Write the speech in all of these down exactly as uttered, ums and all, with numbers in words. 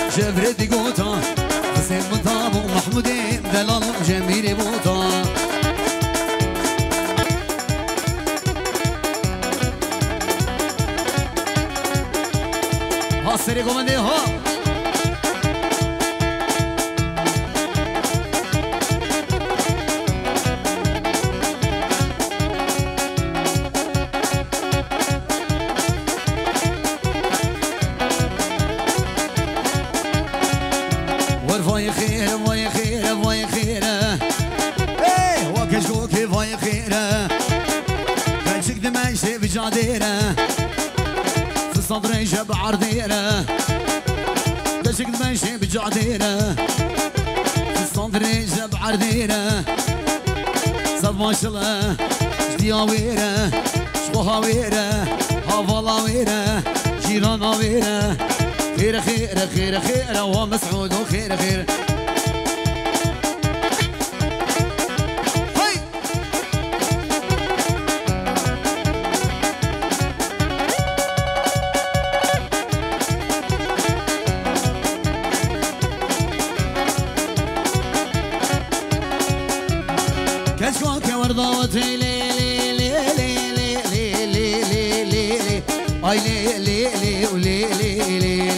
جبرتي قوتا حسين مطاب ومحمودي دلال جميل بوتا ها سري كوماندي ها ورفاي خير فاي خير فاي خير ايه وكشكوكي فاي خير كنشك دمشي بجاديره في صدري جاب عرديره كنشك دمشي بجاديره في صدري جاب عرديره صد ما شاء الله جدياويره شقوهاويره هافالاويره جيراناويره خير خير خير خير ومسعود وخير خير هاي كشكوك ورضوتي لي لي لي لي لي لي لي لي اي لي لي لي ولي لي لي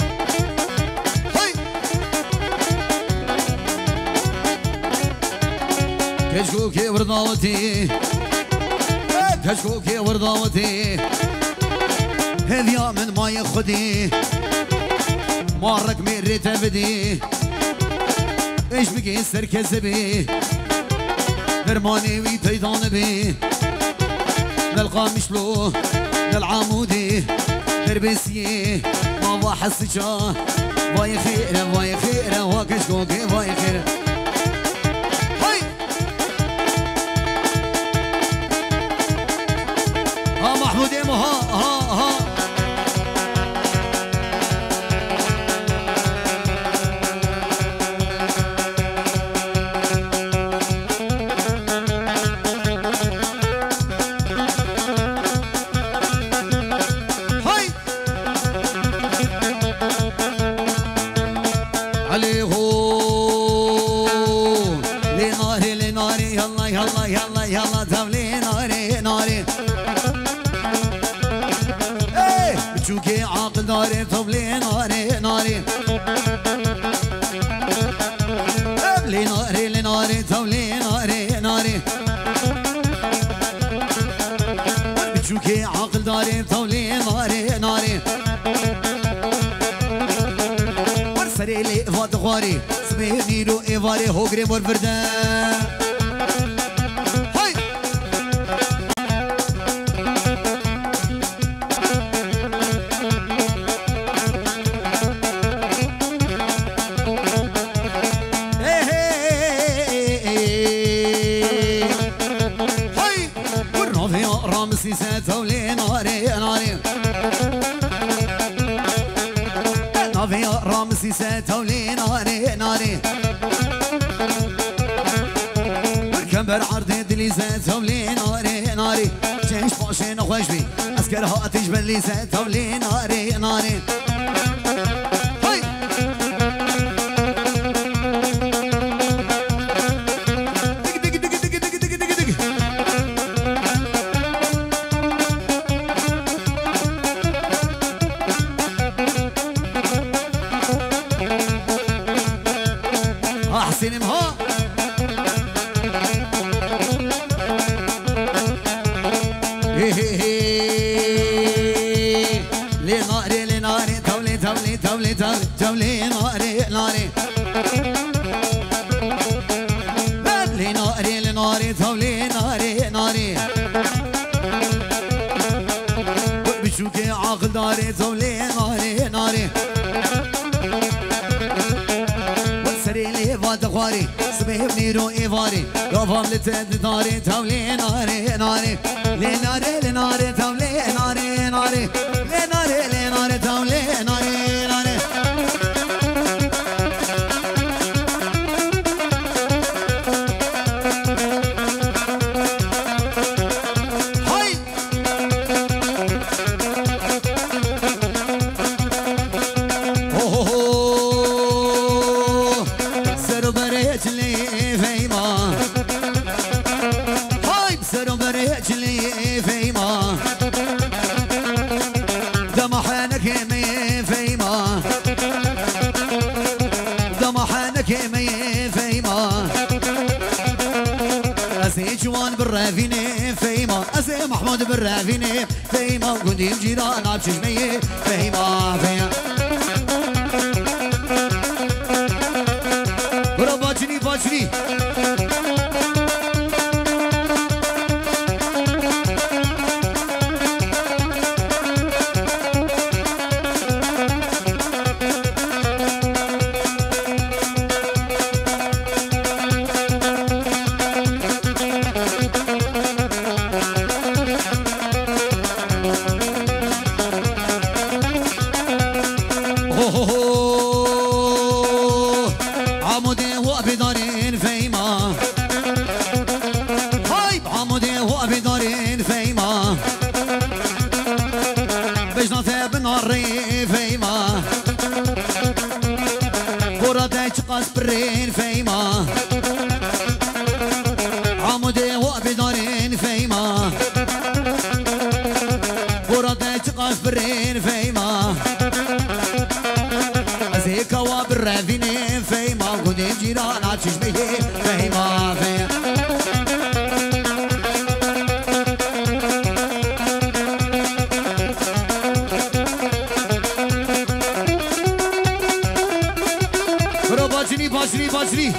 كشكوكي ورضاوتي كشكوكي ورضاوتي هذيا من ما ياخدي مارك مريت بدي ايش بقي سركز بي درماني ويتيدان بي نلقى مشلو للعمودي دربسيه ما بحسجا باي خير باي خير وكشكوكي باي خير محمود يمو ها ها ها هاي عليه لناري لناري يلا يلا يلا يلا تبلي ناري ناري شوكي عاقل ناري طبلي ناري ناري طبلي ناري لناري طبلي ناري ناري شوكي عاقل ناري طبلي ناري ناري ورسري لي فات غواري سميني رو ايواري هوغري مرفردان تولي ناري ناري نافي رامسي تولي ناري ناري والكمبر عرضي دليزة تولي ناري ناري جيش باشين خوش بي اسكرها تجبل ليزة تولي ناري ناري سينما لناري لناري تولي تولي تولي تولي تولي ناري ناري لناري لناري تولي ناري ناري بشوكي عاقل داري تولي ناري ناري دخواري سبيه بنيرو ايواري يوفام لتد داري تولي ناري ناري لناري لناري تولي ناري ناري لناري لناري تولي ناري ناري هاي بالرافيني فيما أسي محمود بالرافيني فيما قديم جيران عبشجمية فيما فيما برا باجني باجني عمودي هو بدارين فيما هاي عمودي هو بدارين فيما بجنا ثاب ناري فيما برادة تقاس برين فيما عمودي هو بدارين فيما برادة تقاس برين فيما أزيكا وبالرافيني فيما قديم جيران عبشجمية فيما فيما برو باجري باجري باجري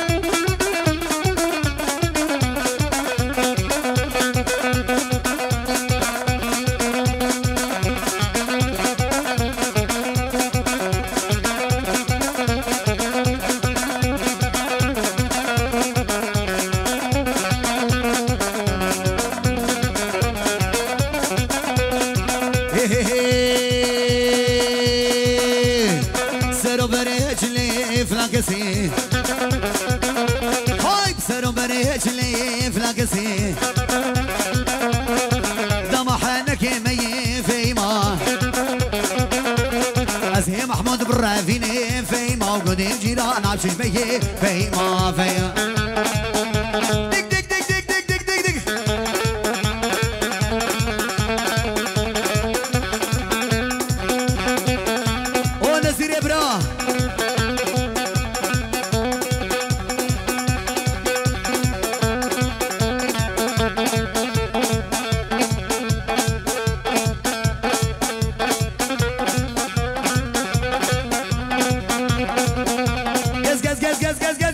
سرو بريج لي فلاكسي هاي سرو بريج لي فلاكسي دمحنك مي فيما أزهي محمود بالرافيني فيما وقديم جيران عبشجمية فيما فيما دك دك دك دك دك دك دك دك ونسير إبراه Gez gez gez gez gez gez